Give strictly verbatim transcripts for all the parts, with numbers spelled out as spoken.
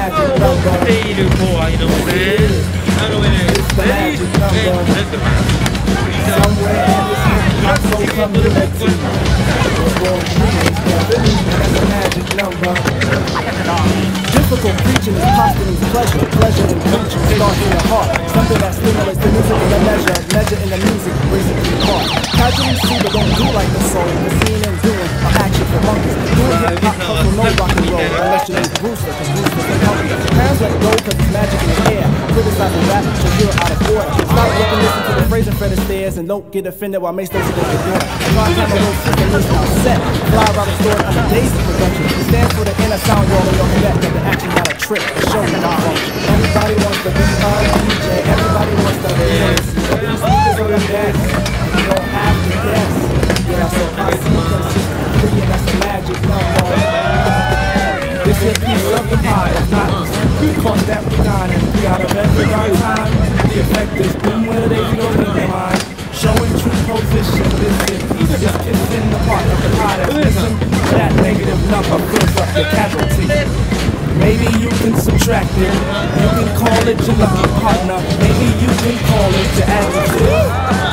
っている後輩のね、あのね、レディース、え、なんていうのかな、プラスチックボトルボックス。 Difficult preaching is posturing's pleasure. Pleasure in preaching starts in the heart. Something that stimulates the music in the measure. Measure in the music brings it to the heart. Casually see but don't do like the soul. The seeing and doing are action for monkeys. Doing hip hop hustle, no rock and roll. Unless you need Brewster, cause Brewster's a monkey. Hands let go cause it's magic in the air. Criticizing rap, so you're out of order. Stop looking, listen to the phrase and Fred Astaire's, and don't get offended while Mace those in the door. Try to have a little system is now set. Fly around the store on a Daisy production. It stands for the inner sound rolling on the back of the action, not a trick. Show me my function. Everybody wants to be a D J. Everybody wants to be a D J. These speakers are the best. You don't have to guess. Yeah, so I see consistency, and that's the magic number. This is a piece of the pie, it's not because that we dine and we out of every right time. The effect is boom where they go in the mind. Showing true position, this is just kissing the part of the pie that's missing. That negative number fills up your casualty. Maybe you can subtract it, you can call it your lucky partner, maybe you can call it your adjective.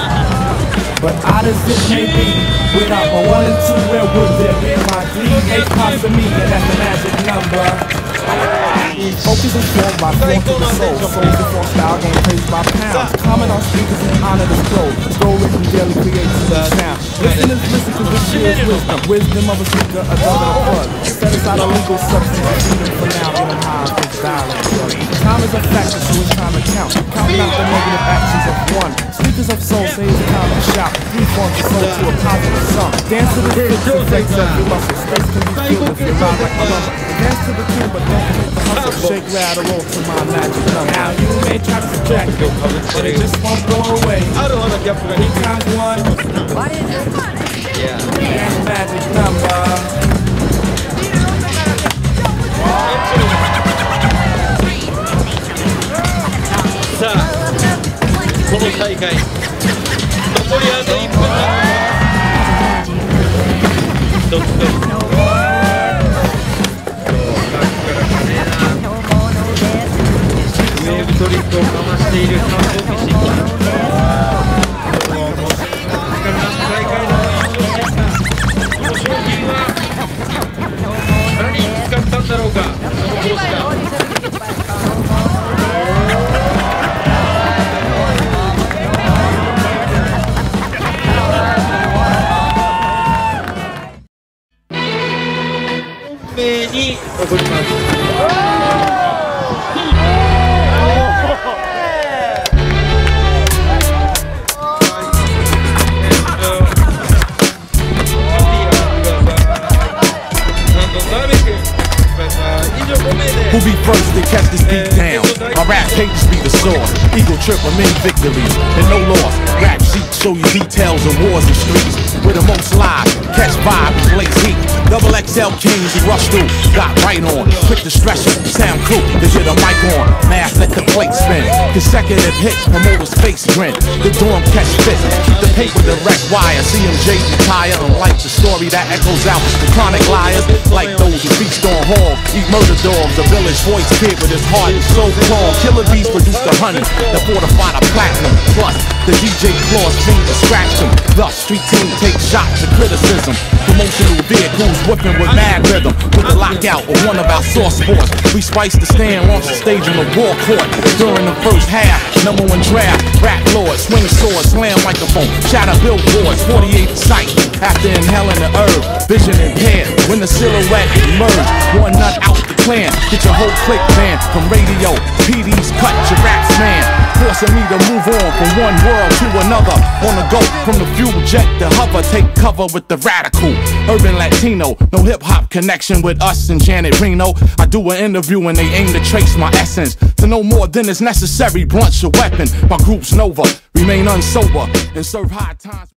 But odd as it may be, without a one and two, where would there be? My D A parts of me, and that's the magic number. Focus is formed by form to the soul. Souls to form style, gain praise by pounds. Comment on speakers and honor the flow. Slow rhythm daily creates the sound. Listeners listen to the sheer wisdom. Wisdom of a speaker, a dog and a plug. Set aside a legal substance, freedom for now, get them high with violence. Time is a factor, so it's time to count. Counting out the negative actions of one. Speakers of soul say it's time to shout. Reform the soul to a positive song. Dance to the rhythm, to flex up your muscles. Space can be filled if you ride like a lumber. Dance to the tune, but don't commit the hustle. Shake, rattle, roll to my magic number. Now you may try to subtract it, but it just won't go away. Three times one. Yeah. That's magic number. さあ、この大会残りあといっぷんだ。ドクトルウェーブトリックをかましている韓国市。今日も大会の優勝でした。この賞金は何に使ったんだろうか、その帽子が。に送ります。 Who be first to catch this beat down? My rap pages be the source. Eagle trip with many victories and no loss. Rap sheets show you details of wars and streets. With the most live, catch vibe and blaze heat. Double X L kings who rush through, got right on. Quick to stretch it, sound cool, they get a mic on. Math let the plate spin. Consecutive hits, promoters face grin. The dorm catch fit, keep the paper direct wire. C M J retire, unlike the story that echoes out. The chronic liars, like those who feast on hogs, eat murder dogs. A village voice kid with his heart and so strong. Killer bees produce the honey that fortify the platinum. Plus, the D J claws seem to scratch them. Thus, street team take shots of criticism. Promotional vehicles whipping with mad rhythm. With the lockout or one of our source sports, we spice the stand, launch the stage on the war court. During the first half, number one draft, rap lord, swing sword, slam microphone, shatter billboards, forty-eight sight. After inhaling the herb, vision impaired. When the silhouette emerge, one nut out the clan. Get your whole clique band from radio. P D's cut your raps man, forcing me to move on from one world to another. On the go from the fuel jet to hover, take cover with the radical urban Latino. No hip hop connection with us and Janet Reno. I do an interview and they aim to trace my essence. To know more than is necessary, blunt's your weapon. My group's Nova, remain unsober and serve high times.